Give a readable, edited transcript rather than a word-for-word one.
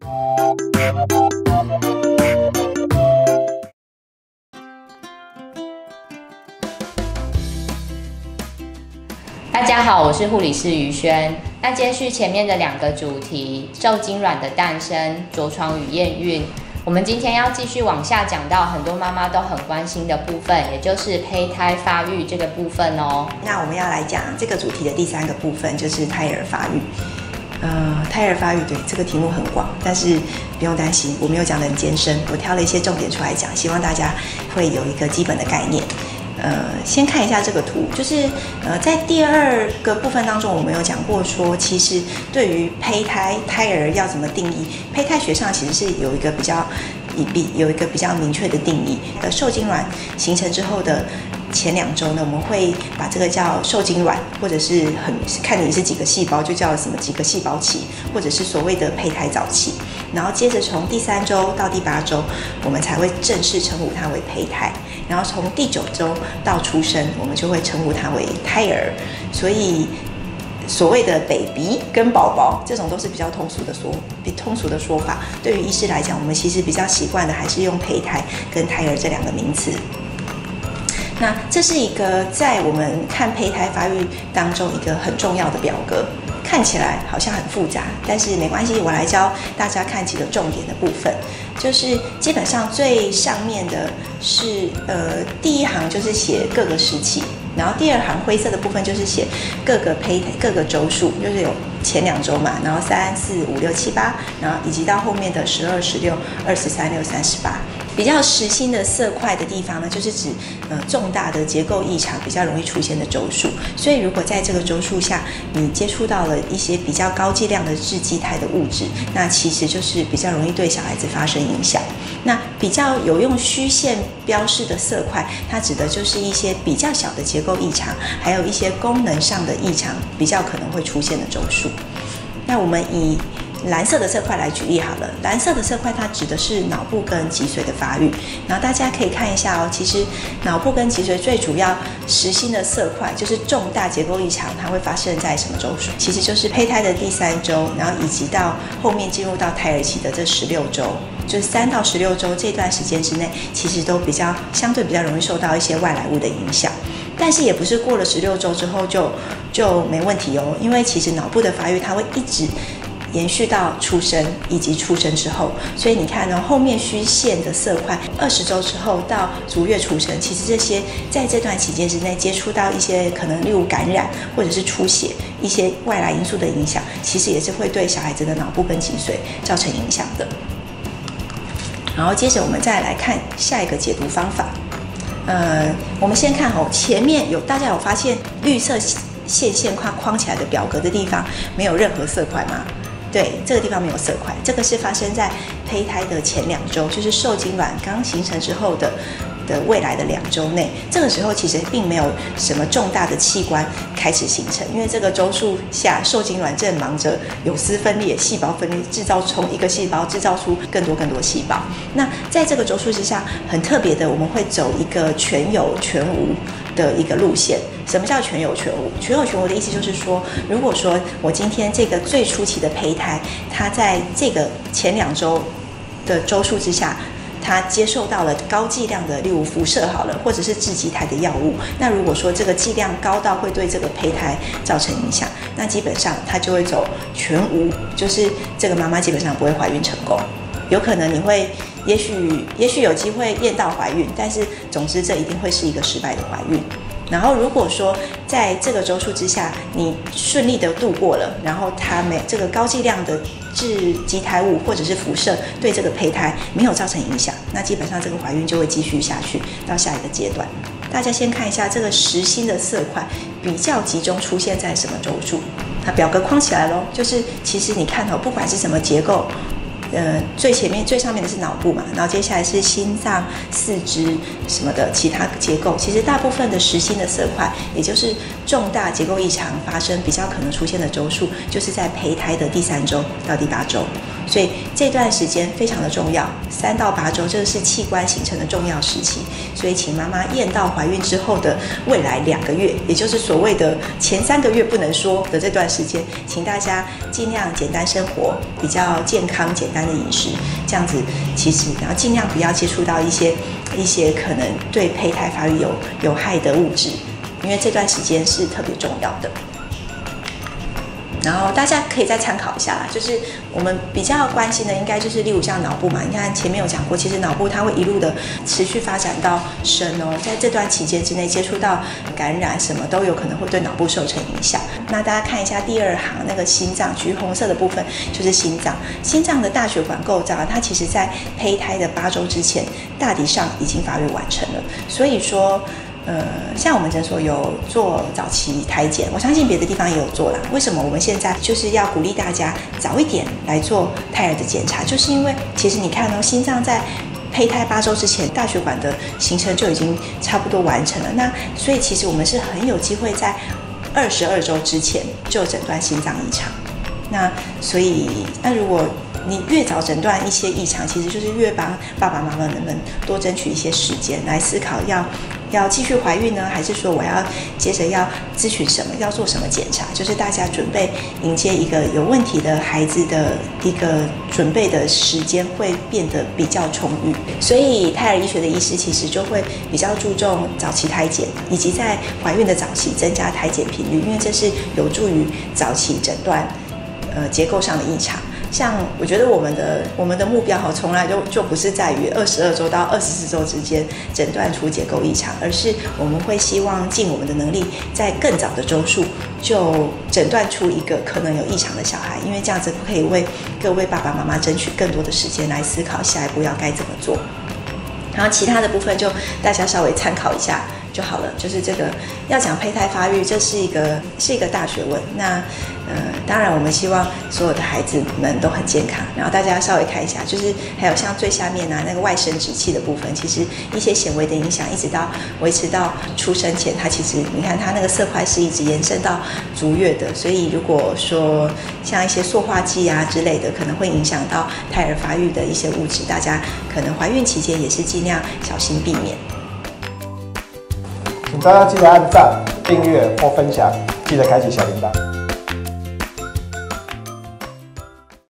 大家好，我是护理师于萱。那接续前面的2个主题，受精卵的诞生、着床与验孕，我们今天要继续往下讲到很多妈妈都很关心的部分，也就是胚胎发育这个部分哦。 那我们要来讲这个主题的第3个部分，就是胎儿发育。胎儿发育，对，这个题目很广，但是不用担心，我没有讲得很艰深，我挑了一些重点出来讲，希望大家会有一个基本的概念。先看一下这个图，就是在第2个部分当中，我们有讲过说，其实对于胚胎儿要怎么定义，胚胎学上其实是有一个比较明确的定义。受精卵形成之后的前2周呢，我们会把这个叫受精卵，或者是看你是几个细胞，就叫什么几个细胞期，或者是所谓的胚胎早期。然后接着从第3周到第8周，我们才会正式称呼它为胚胎。然后从第9周到出生，我们就会称呼它为胎儿。所以所谓的 baby 跟宝宝，这种都是比较通俗的说法。对于医师来讲，我们其实比较习惯的还是用胚胎跟胎儿这2个名词。那这是一个在我们看胚胎发育当中一个很重要的表格，看起来好像很复杂，但是没关系，我来教大家看几个重点的部分。就是基本上最上面的是第1行就是写各个时期，然后第2行灰色的部分就是写各个周数，就是有前2周嘛，然后3、4、5、6、7、8，然后以及到后面的12、16、20、36、38。比较实心的色块的地方呢，就是指重大的结构异常比较容易出现的周数。所以如果在这个周数下，你接触到了一些比较高剂量的致畸态的物质，那其实就是比较容易对小孩子发生影响。那比较有用虚线标示的色块，它指的就是一些比较小的结构异常，还有一些功能上的异常比较可能会出现的周数。那我们以蓝色的色块来举例好了，蓝色的色块它指的是脑部跟脊髓的发育，然后大家可以看一下哦，其实脑部跟脊髓最主要实心的色块就是重大结构异常，它会发生在什么周数？其实就是胚胎的第3周，然后以及到后面进入到胎儿期的这16周，就是3到16周这段时间之内，其实都相对比较容易受到一些外来物的影响。但是也不是过了16周之后就没问题哦，因为其实脑部的发育它会一直延续到出生以及出生之后，所以你看呢，后面虚线的色块20周之后到足月出生，其实这些在这段期间之内接触到一些可能例如感染或者是出血一些外来因素的影响，其实也是会对小孩子的脑部跟脊髓造成影响的。然后接着我们再来看下一个解读方法。我们先看前面大家有发现绿色线框起来的表格的地方没有任何色块吗？对，这个地方没有色块，这个是发生在胚胎的前2周，就是受精卵刚形成之后的未来的2周内。这个时候其实并没有什么重大的器官开始形成，因为这个周数下，受精卵正忙着有丝分裂、细胞分裂，从一个细胞制造出更多细胞。那在这个周数之下，很特别的，我们会走一个全有全无的一个路线。什么叫全有全无？全有全无的意思就是说，如果说我今天这个最初期的胚胎，它在这个前2周的周数之下，它接受到了高剂量的例如辐射好了，或者是致畸态的药物，那如果说这个剂量高到会对这个胚胎造成影响，那基本上它就会走全无，就是这个妈妈基本上不会怀孕成功。有可能你会也许有机会验到怀孕，但是总之这一定会是一个失败的怀孕。然后如果说在这个周数之下你顺利的度过了，然后它这个高剂量的致畸胎物或者是辐射对这个胚胎没有造成影响，那基本上这个怀孕就会继续下去到下一个阶段。大家先看一下这个实心的色块比较集中出现在什么周数，它表格框起来咯，就是其实你看不管是什么结构，最上面的是脑部嘛，然后接下来是心脏、四肢什么的其他结构，其实大部分的实心的色块，也就是重大结构异常发生比较可能出现的周数，就是在胚胎的第3周到第8周。 所以这段时间非常的重要，3到8周，这个是器官形成的重要时期。所以请妈妈验到怀孕之后的未来2个月，也就是所谓的前3个月不能说的这段时间，请大家尽量简单生活，比较健康简单的饮食，这样子其实然后尽量不要接触到一些可能对胚胎发育有害的物质，因为这段时间是特别重要的。然后大家可以再参考一下啦，就是我们比较关心的应该就是例如像脑部嘛，你看前面有讲过，其实脑部它会一路的持续发展到生哦，在这段期间之内接触到感染什么都有可能会对脑部受成影响。那大家看一下第2行那个心脏，橘红色的部分就是心脏，心脏的大血管构造它其实在胚胎的8周之前大体上已经发育完成了，所以说像我们诊所有做早期胎检，我相信别的地方也有做啦。为什么我们现在就是要鼓励大家早一点来做胎儿的检查？就是因为其实你看哦，心脏在胚胎8周之前，大血管的形成就已经差不多完成了。那所以其实我们是很有机会在22周之前就诊断心脏异常。那所以如果你越早诊断一些异常，其实就是越帮爸爸妈妈们多争取一些时间来思考要继续怀孕呢，还是说我要接着要咨询什么，要做什么检查，就是大家准备迎接一个有问题的孩子的一个准备的时间会变得比较充裕。所以胎儿医学的医师其实就会比较注重早期胎检，以及在怀孕的早期增加胎检频率，因为这是有助于早期诊断结构上的异常。像我觉得我们的目标从来就不是在于22周到24周之间诊断出结构异常，而是我们会希望尽我们的能力，在更早的周数就诊断出一个可能有异常的小孩，因为这样子可以为各位爸爸妈妈争取更多的时间来思考下一步要该怎么做。然后其他的部分就大家稍微参考一下就好了。就是这个要讲胚胎发育，这是一个大学问。那当然我们希望所有的孩子们都很健康。然后大家稍微看一下，就是还有像最下面那个外生殖器的部分，其实一些显微的影响，一直到维持到出生前，它其实你看它那个色块是一直延伸到足月的。所以如果说像一些塑化剂啊之类的，可能会影响到胎儿发育的一些物质，大家可能怀孕期间也是尽量小心避免。 请大家记得按赞、订阅或分享，记得开启小铃铛。